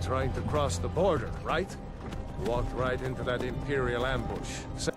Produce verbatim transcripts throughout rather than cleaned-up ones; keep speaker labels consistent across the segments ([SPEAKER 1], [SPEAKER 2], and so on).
[SPEAKER 1] trying to cross the border, right? Walked right into that Imperial ambush. Sa-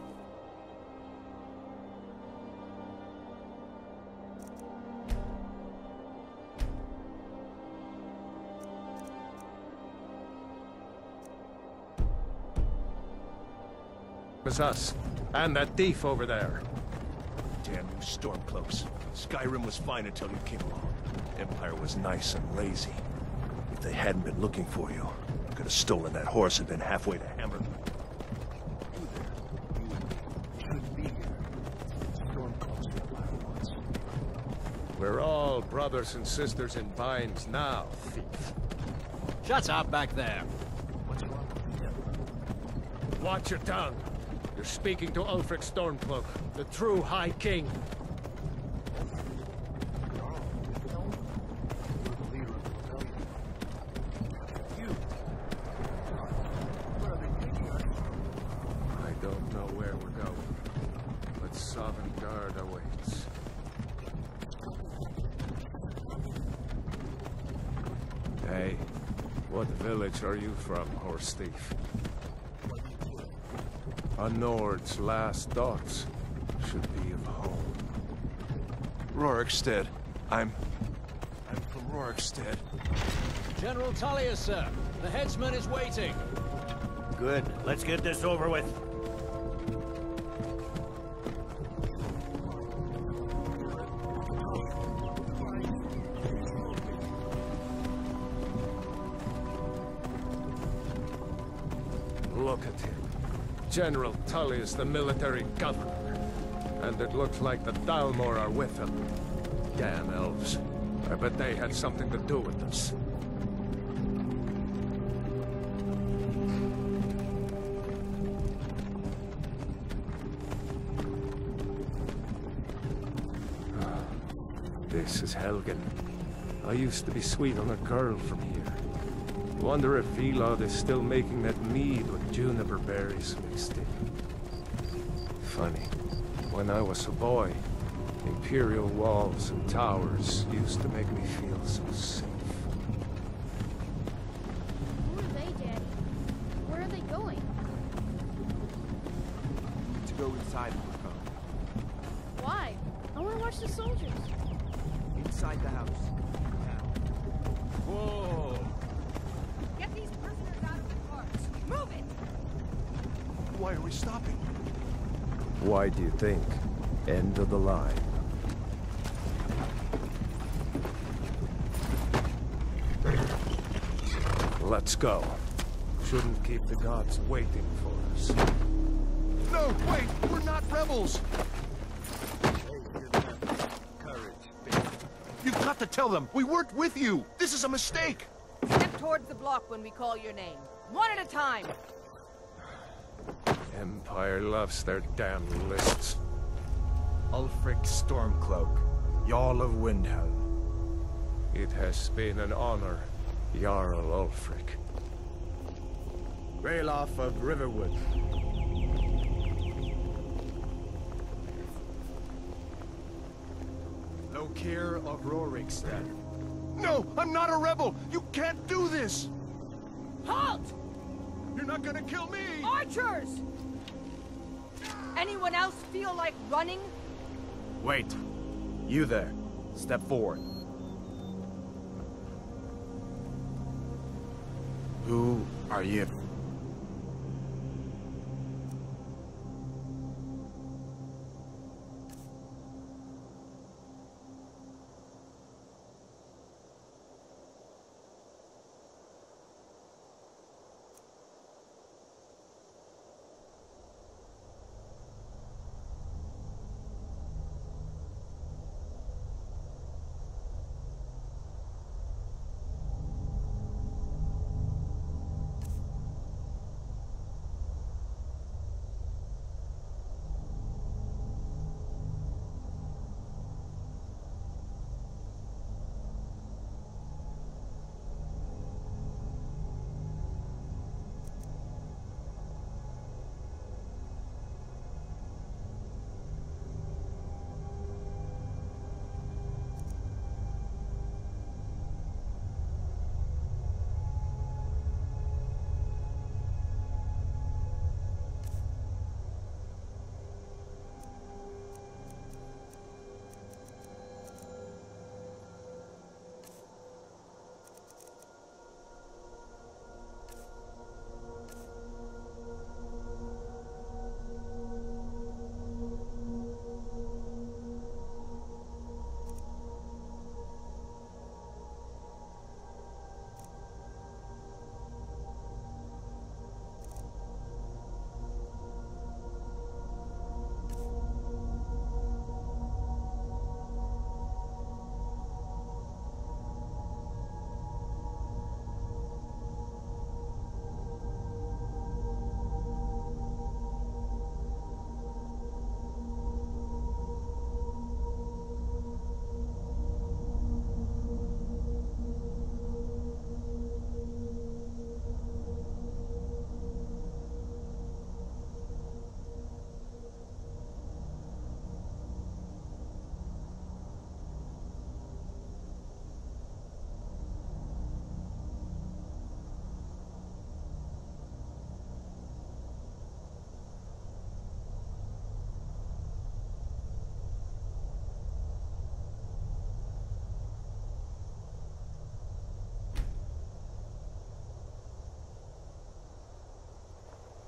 [SPEAKER 1] was us. And that thief over there.
[SPEAKER 2] Damn you Stormcloaks. Skyrim was fine until you came along. Empire was nice and lazy. If they hadn't been looking for you, you could have stolen that horse and been halfway to Hammer. You there. You and me. You shouldn't be here. Stormcloaks were wild ones.
[SPEAKER 1] We're all brothers and sisters in binds now, thief.
[SPEAKER 3] Shut up back there.
[SPEAKER 2] What's wrong with him?
[SPEAKER 1] Watch your tongue. You're speaking to Ulfric Stormcloak, the true High King. I don't know where we're going, but Sovngarde awaits. Hey, what village are you from, horse thief? A Nord's last thoughts should be of home.
[SPEAKER 2] Rorikstead. I'm... I'm from Rorikstead.
[SPEAKER 3] General Tullius, sir. The headsman is waiting.
[SPEAKER 4] Good. Let's get this over with.
[SPEAKER 1] Look at him. General Tullius, the military governor. And it looks like the Dalmor are with him. Damn elves. I bet they had something to do with this. This is Helgen. I used to be sweet on a girl from here. Wonder if Vilod is still making that mead with juniper berries mixed in. Funny, when I was a boy, Imperial walls and towers used to make me feel so safe.
[SPEAKER 5] Who are they, Daddy? Where are they going?
[SPEAKER 6] To go inside the camp.
[SPEAKER 5] Why? I want to watch the soldiers.
[SPEAKER 6] Inside the house. Now.
[SPEAKER 3] Whoa!
[SPEAKER 7] Get these prisoners out of the carts. Move it!
[SPEAKER 2] Why are we stopping?
[SPEAKER 1] Why do you think? End of the line. Let's go. Shouldn't keep the gods waiting for us.
[SPEAKER 2] No, wait! We're not rebels! You've got to tell them! We weren't with you! This is a mistake!
[SPEAKER 7] Step towards the block when we call your name. One at a time.
[SPEAKER 1] Empire loves their damn lists.
[SPEAKER 6] Ulfric Stormcloak, Jarl of Windhelm.
[SPEAKER 1] It has been an honor, Jarl Ulfric.
[SPEAKER 6] Ralof of Riverwood. Lokir of Rorikstead.
[SPEAKER 2] No! I'm not a rebel! You can't do this!
[SPEAKER 7] Halt!
[SPEAKER 2] You're not gonna kill me!
[SPEAKER 7] Archers! Anyone else feel like running?
[SPEAKER 6] Wait. You there. Step forward. Who are you?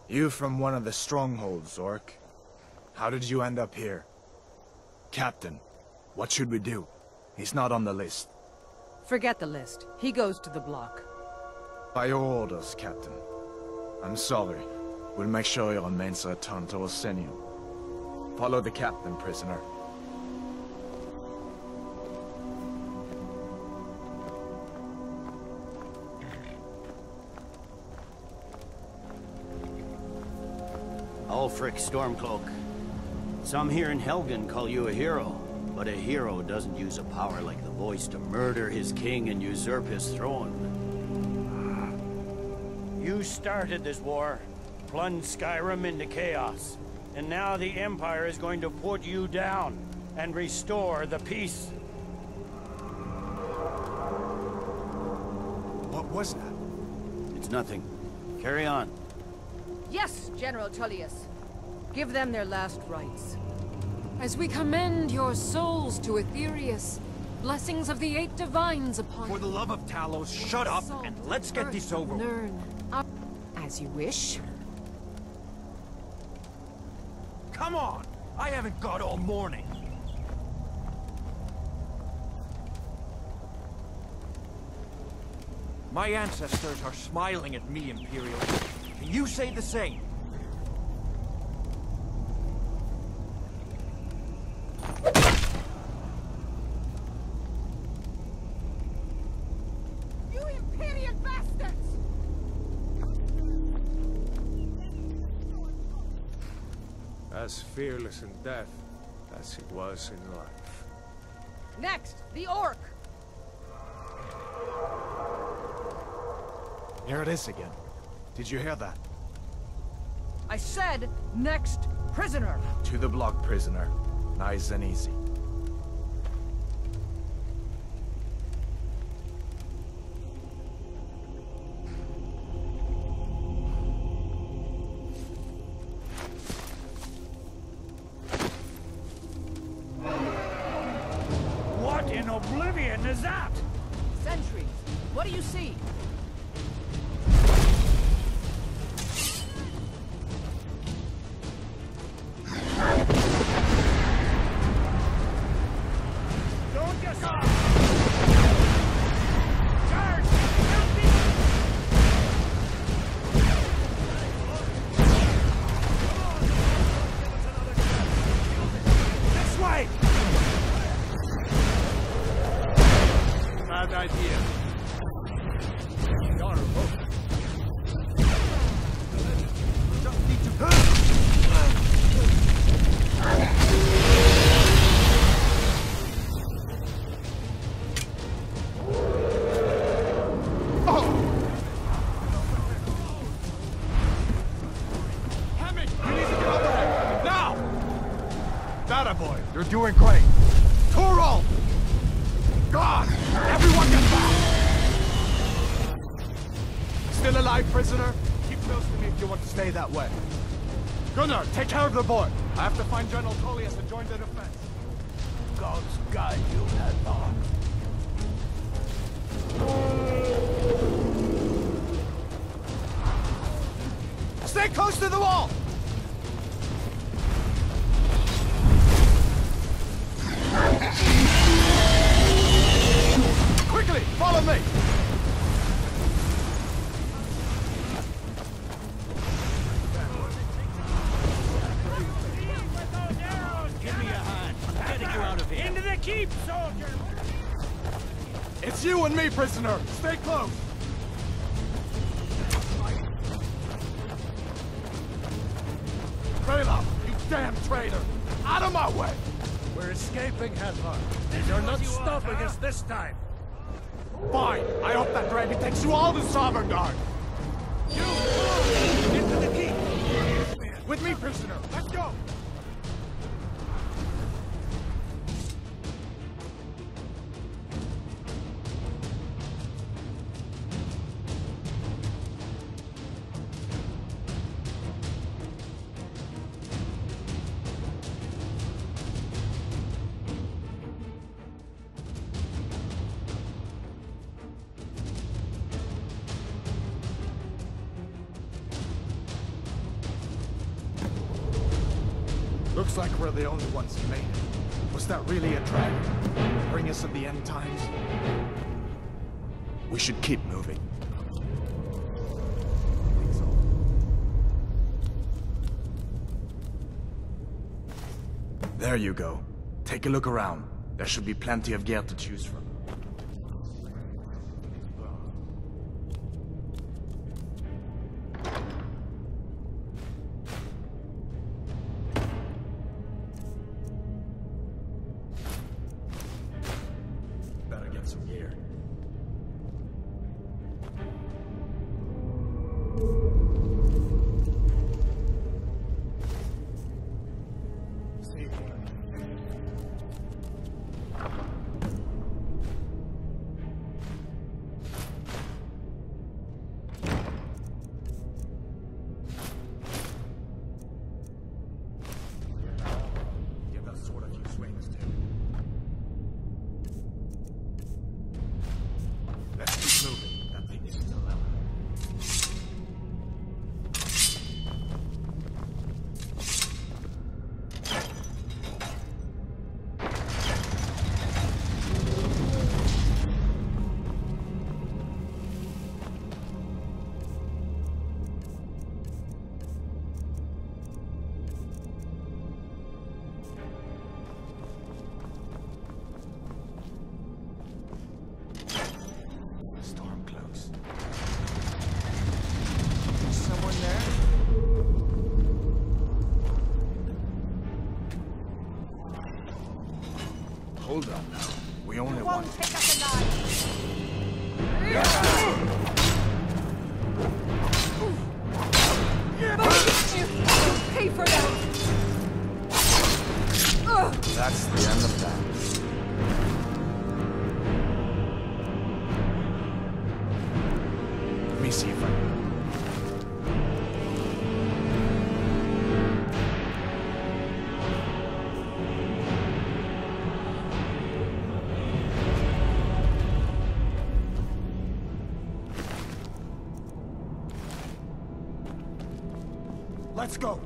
[SPEAKER 8] You from one of the strongholds, Orc. How did you end up here? Captain, what should we do? He's not on the list.
[SPEAKER 7] Forget the list. He goes to the block.
[SPEAKER 8] By your orders, Captain. I'm sorry. We'll make sure your men's return to Orsinium. Follow the captain, prisoner.
[SPEAKER 4] Ulfric Stormcloak. Some here in Helgen call you a hero, but a hero doesn't use a power like the voice to murder his king and usurp his throne. You started this war, plunged Skyrim into chaos, and now the Empire is going to put you down and restore the peace.
[SPEAKER 8] What was that?
[SPEAKER 4] It's nothing. Carry on.
[SPEAKER 7] Yes, General Tullius. Give them their last rites.
[SPEAKER 9] As we commend your souls to Aetherius, blessings of the eight divines upon you.
[SPEAKER 6] For the love of Talos, shut up and let's get this over with.
[SPEAKER 9] Learn. As you wish.
[SPEAKER 6] Come on! I haven't got all morning. My ancestors are smiling at me, Imperial. Can you say the same?
[SPEAKER 7] You Imperial bastards!
[SPEAKER 1] As fearless in death as he was in life.
[SPEAKER 7] Next, the Orc.
[SPEAKER 8] Here it is again. Did you hear that?
[SPEAKER 7] I said, next prisoner.
[SPEAKER 8] To the block, prisoner. Nice and easy.
[SPEAKER 4] What in oblivion is that?
[SPEAKER 7] Sentries, what do you see?
[SPEAKER 4] Don't just... Charge! This way!
[SPEAKER 1] Bad idea. You're both. Just need to...
[SPEAKER 8] Boy, you're doing great. Torol! God! Everyone get back! Still alive, prisoner? Keep close to me if you want to stay that way. Gunnar, take care of the boy. I have to find General Tullius and join the defense. Gods guide you, Hadvar. Stay close to the wall! Quickly, follow me!
[SPEAKER 4] Give me a hand. I'm getting you out of here. Into the keep, soldier!
[SPEAKER 8] It's you and me, prisoner! Stay close! Kralov, you damn traitor! Out of my way!
[SPEAKER 2] We're escaping, Hadvar. You're not stopping us this time.
[SPEAKER 8] Fine. I hope that dragon takes you all to Sovngarde.
[SPEAKER 2] You fool! Into the keep!
[SPEAKER 8] With me, prisoner. Let's go! Looks like we're the only ones who made it. Was that really a dragon? Bring us of the end times? We should keep moving. There you go. Take a look around. There should be plenty of gear to choose from. Better get some gear. Hold on now. We only want...
[SPEAKER 7] Won't take us alive. Pay for that.
[SPEAKER 8] That's the end of that. Let me see if I can... Let's go!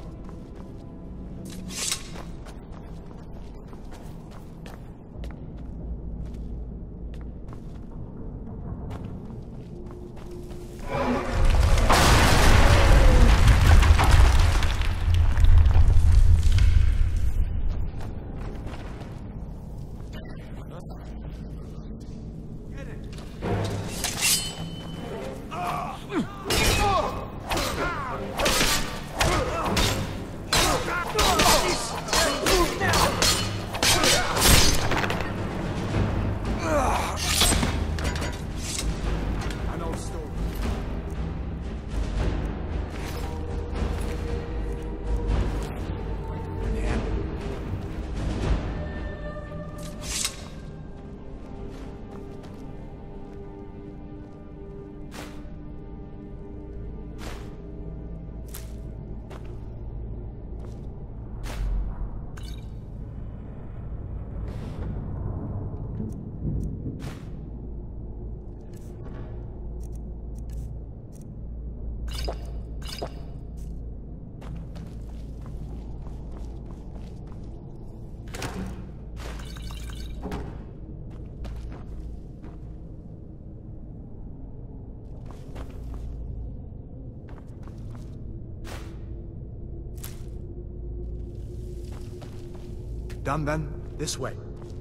[SPEAKER 8] Done then? This way.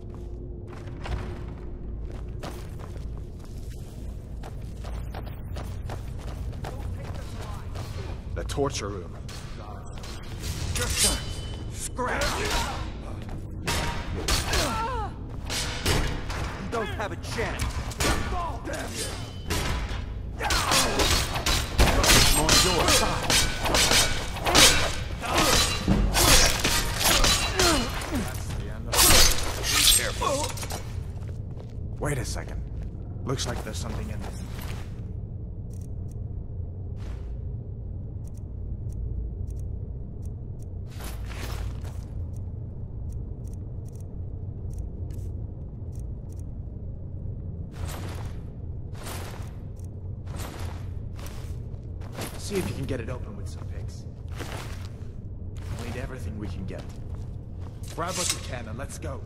[SPEAKER 8] The torture room. Just a scratch. You don't have a chance. On your side. Wait a second. Looks like there's something in this. See if you can get it open with some picks. We'll need everything we can get. Grab what you can and let's go.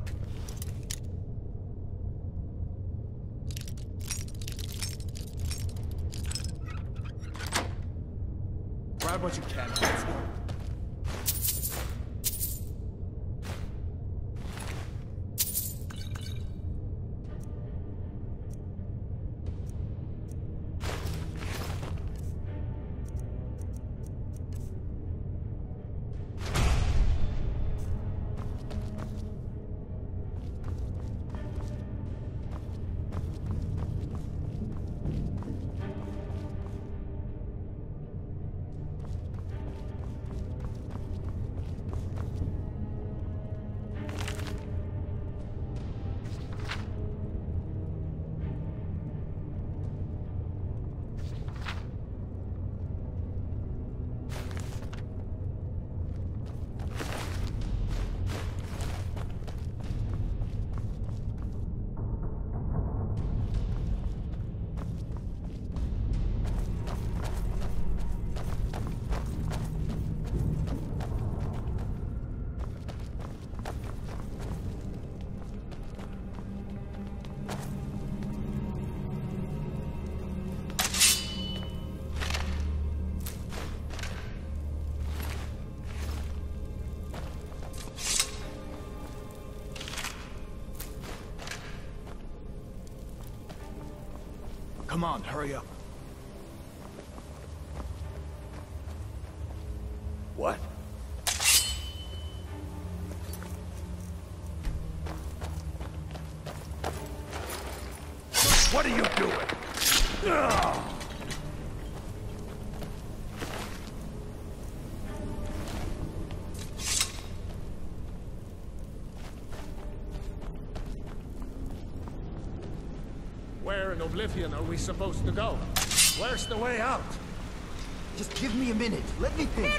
[SPEAKER 8] Grab what you can and let's go. Come on, hurry up.
[SPEAKER 2] What? What are you doing? Ugh!
[SPEAKER 1] Where in Oblivion are we supposed to go? Where's the way out?
[SPEAKER 6] Just give me a minute. Let me think.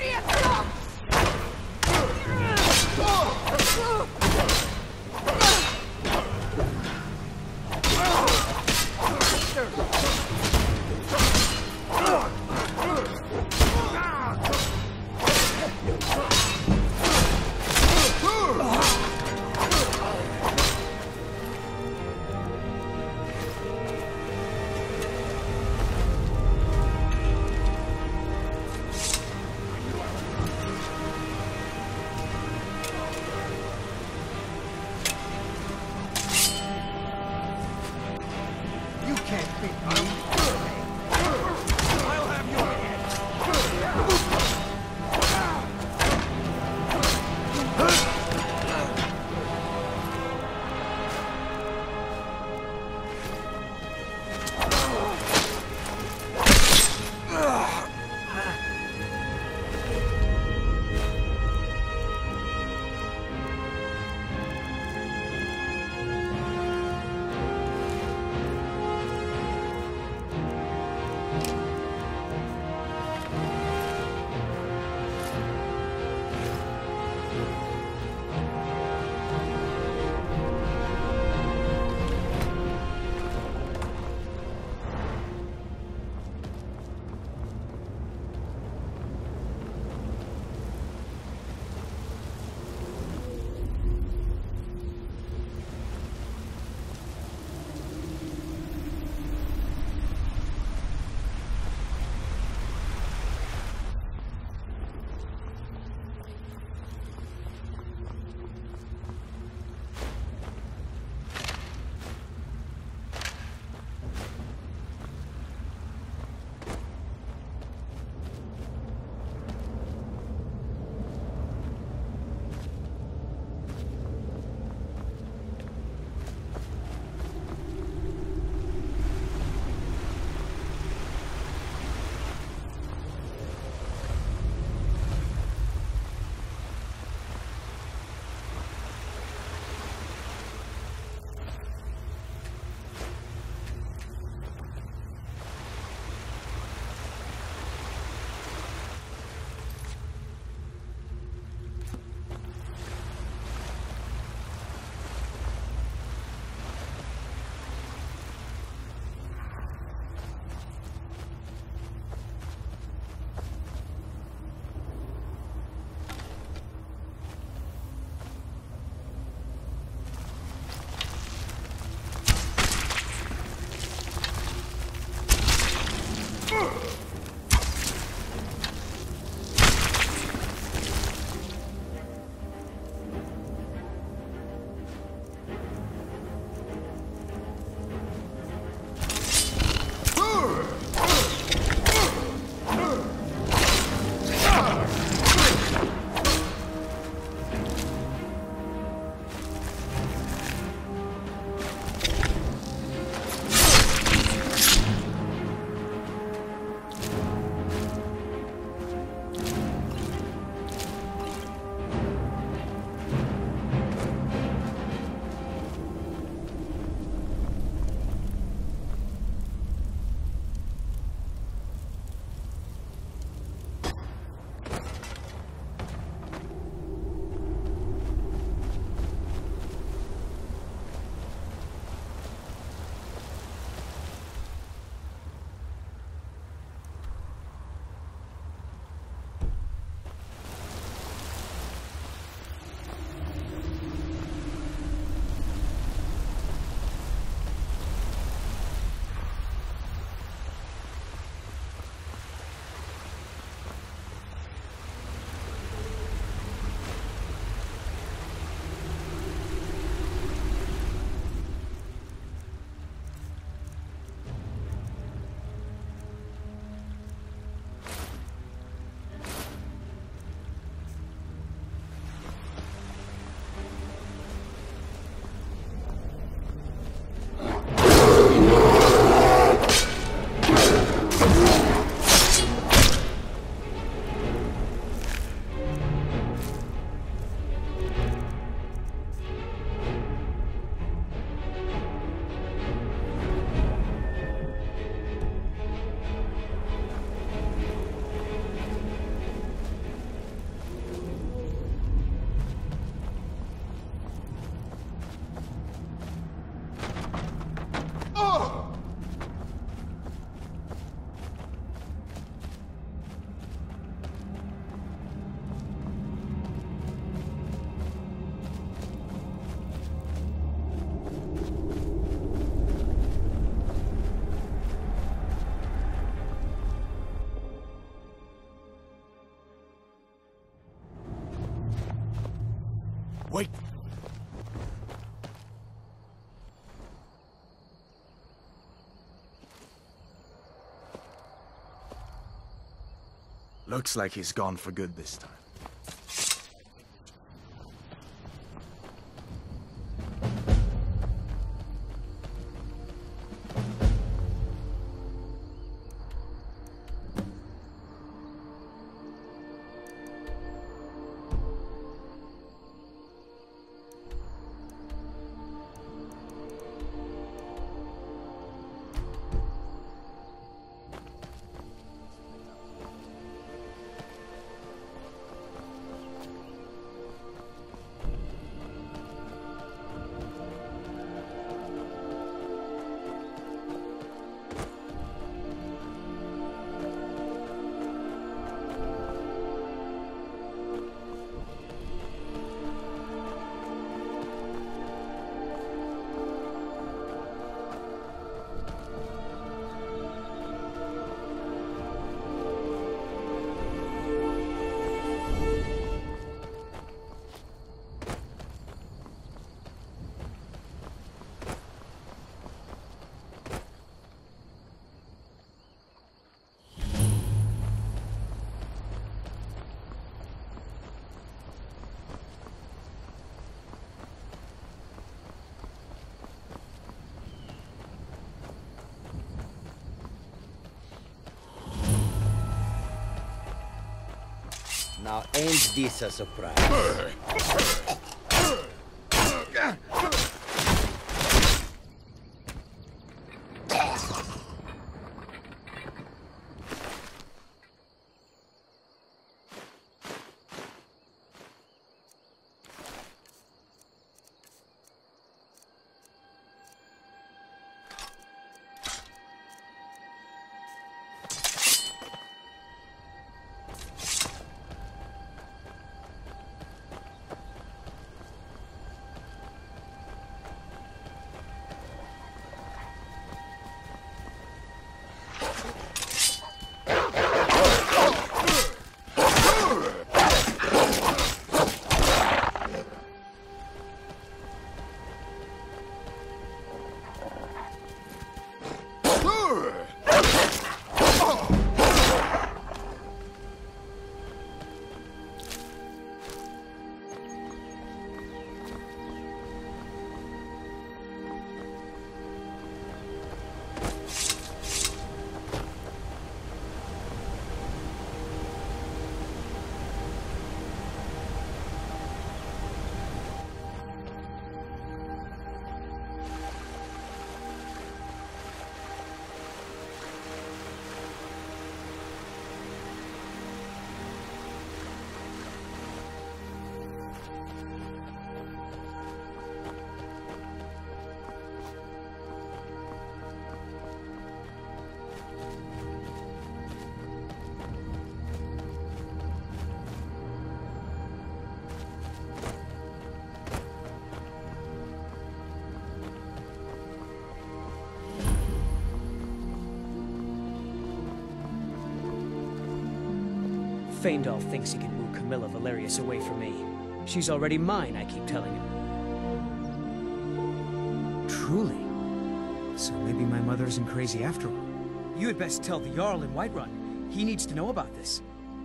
[SPEAKER 8] Looks like he's gone for good this time.
[SPEAKER 10] Now, ain't this a surprise?
[SPEAKER 11] Feindal thinks he can woo Camilla Valerius away from me. She's already mine, I keep telling him. Truly? So maybe my mother isn't crazy after all. You had best tell the Jarl in Whiterun. He needs to know about this.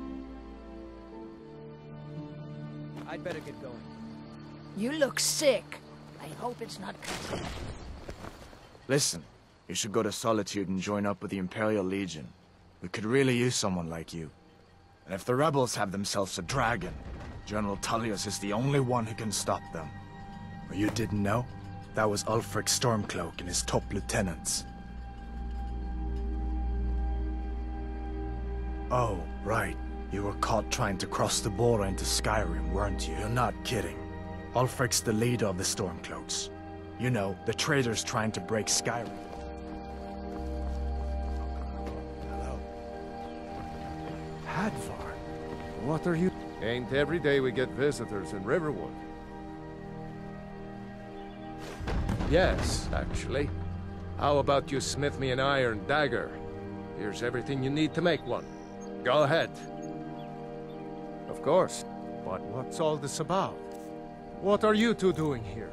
[SPEAKER 11] I'd better get going.
[SPEAKER 7] You look sick. I hope it's not cancer.
[SPEAKER 8] Listen, you should go to Solitude and join up with the Imperial Legion. We could really use someone like you. And if the rebels have themselves a dragon, General Tullius is the only one who can stop them. Or you didn't know? That was Ulfric Stormcloak and his top lieutenants. Oh, right. You were caught trying to cross the border into Skyrim, weren't you? You're not kidding. Ulfric's the leader of the Stormcloaks. You know, the traitors trying to break Skyrim. Hello?
[SPEAKER 1] Hadvar, what are you... Ain't every day we get visitors in Riverwood. Yes, actually. How about you smith me an iron dagger? Here's everything you need to make one. Go ahead. Of course. But what's all this about? What are you two doing here?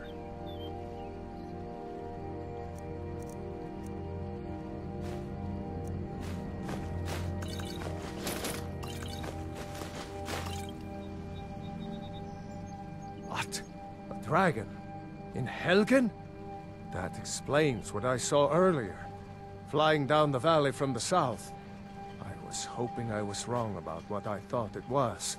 [SPEAKER 1] dragon? In Helgen? That explains what I saw earlier, flying down the valley from the south. I was hoping I was wrong about what I thought it was.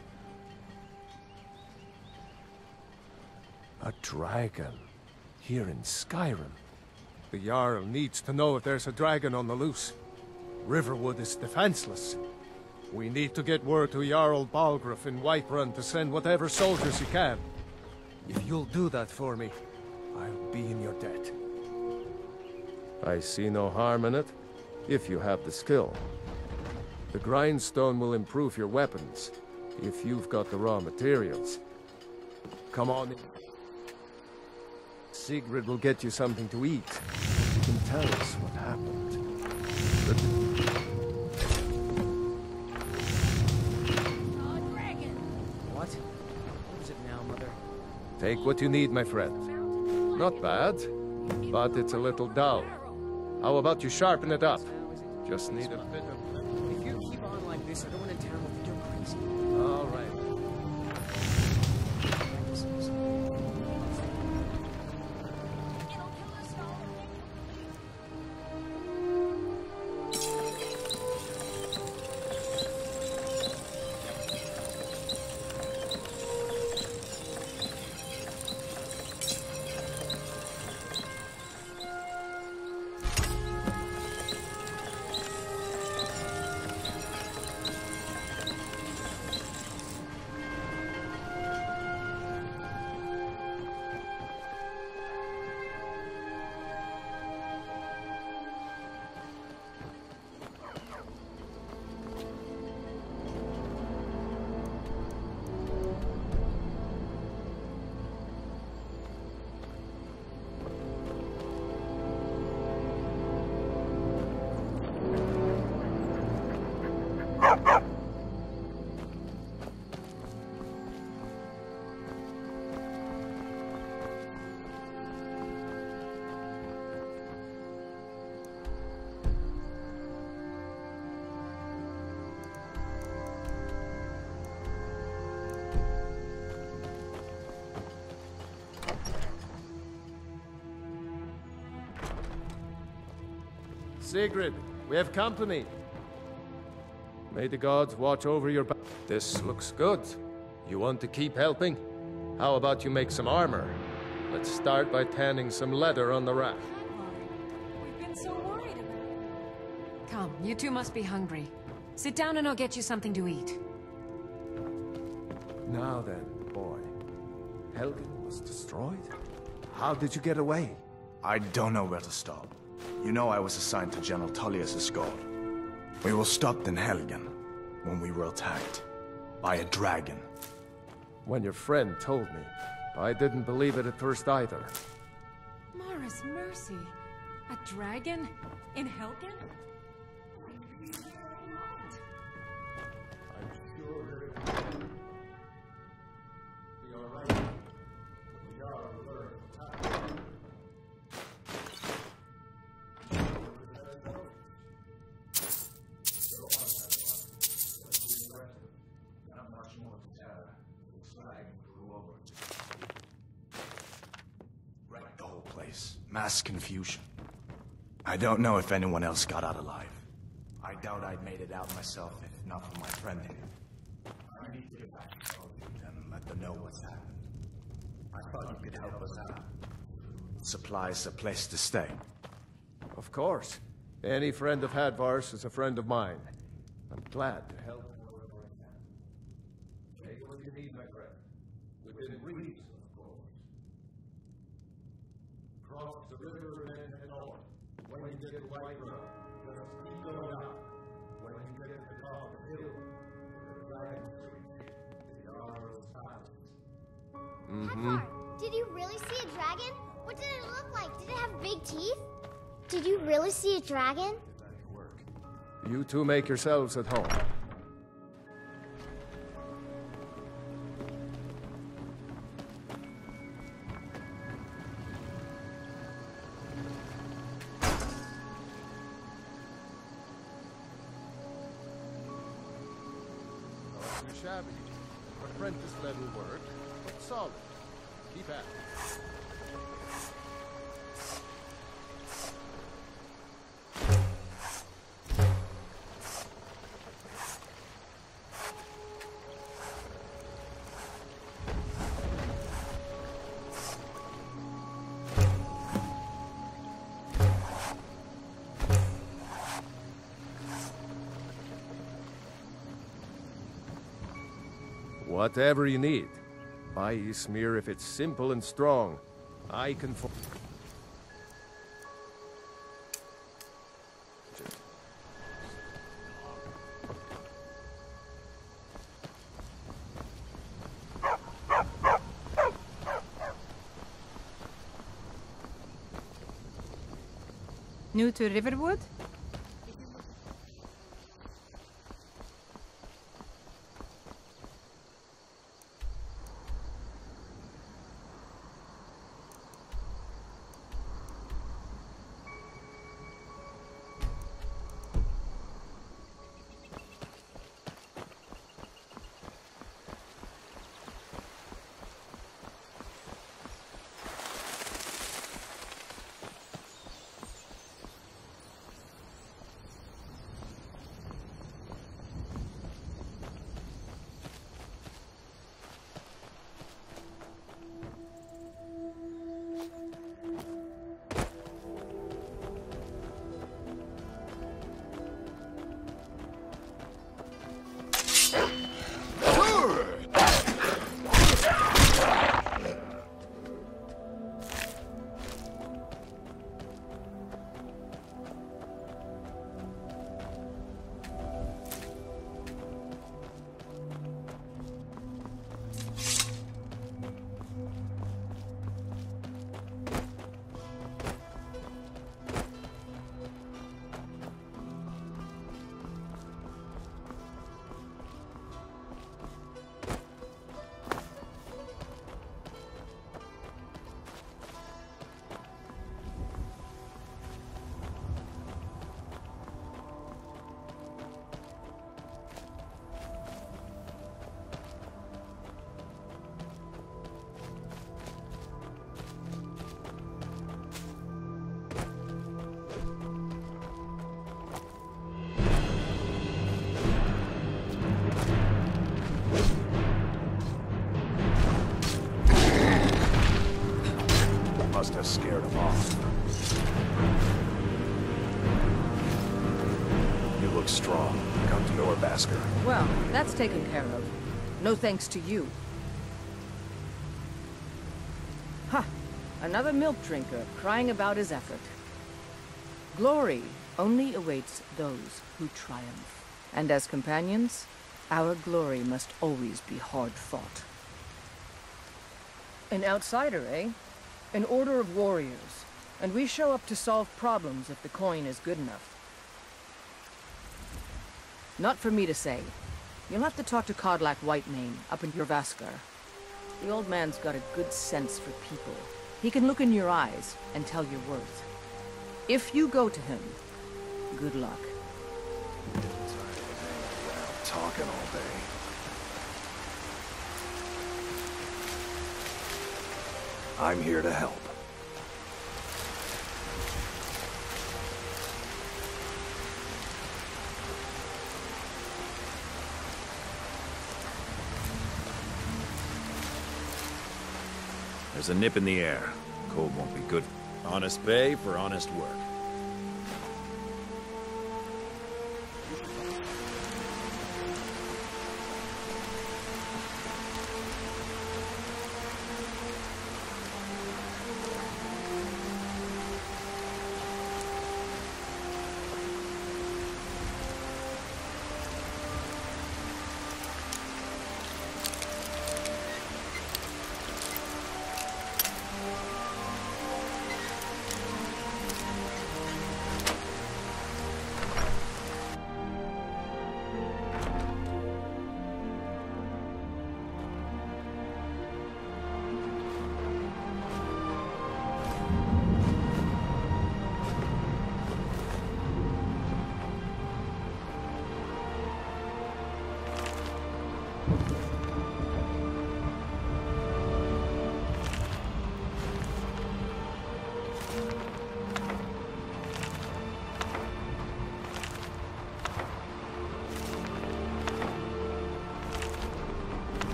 [SPEAKER 1] A dragon, here in Skyrim. The Jarl needs to know if there's a dragon on the loose. Riverwood is defenseless. We need to get word to Jarl Balgruuf in Whiterun to send whatever soldiers he can. If you'll do that for me, I'll be in your debt. I see no harm in it, if you have the skill. The grindstone will improve your weapons, if you've got the raw materials. Come on in. Sigrid will get you something to eat. You can tell us what happened. But
[SPEAKER 11] What? What is it now, Mother?
[SPEAKER 1] take what you need, my friend. Not bad, but it's a little dull. How about you sharpen it up? Just need a bit of...
[SPEAKER 11] If you keep on like this, everyone in town will think you're crazy.
[SPEAKER 1] All right. Sigrid, we have company. May the gods watch over your back. This looks good. You want to keep helping? How about you make some armor? Let's start by tanning some leather on the raft.
[SPEAKER 9] We've been so worried about it. Come, you two must be hungry. Sit down and I'll get you something to eat.
[SPEAKER 1] Now then, boy. Helgen was destroyed? How did you get away?
[SPEAKER 8] I don't know where to start. You know I was assigned to General Tullius' guard. We were stopped in Helgen when we were attacked by a dragon.
[SPEAKER 1] When your friend told me, I didn't believe it at first either.
[SPEAKER 9] Mara's mercy. A dragon? In Helgen?
[SPEAKER 1] I'm sure it will be all right. We are alert.
[SPEAKER 8] Wrecked the whole place. Mass confusion. I don't know if anyone else got out alive. I doubt I'd made it out myself if not for my friend here. I need to get back to Solitude and let them know what's happened. I thought you could help us out. Supplies a place to stay.
[SPEAKER 1] Of course. Any friend of Hadvar's is a friend of mine. I'm glad to help however I can. Take what you need, my friend. Within reason, of course. Cross the river and head north. When you get to Whiterun, just keep going up. When you get to the top of the hill, the dragon tree, the Jarl's palace.
[SPEAKER 5] Hadvar, did you really see a dragon? What did it look like? Did it have big teeth? Did you really see a dragon?
[SPEAKER 1] You two make yourselves at home. Not too shabby. Apprentice level work, but solid.
[SPEAKER 8] Keep at it.
[SPEAKER 1] Whatever you need. Buy Ysmir if it's simple and strong. I can for-
[SPEAKER 7] New to Riverwood?
[SPEAKER 2] Must have scared him off. You look strong. Come to Norbasker.
[SPEAKER 7] Well, that's taken care of. No thanks to you. Ha! Another milk drinker crying about his effort. Glory only awaits those who triumph. And as companions, our glory must always be hard fought. An outsider, eh? An order of warriors. And we show up to solve problems if the coin is good enough. Not for me to say. You'll have to talk to Kodlak Whitemane up in Jorvaskar. The old man's got a good sense for people. He can look in your eyes and tell your worth. If you go to him, good luck.
[SPEAKER 2] Talking all day. I'm here to help.
[SPEAKER 12] There's a nip in the air. Cold won't be good. Honest pay for honest work.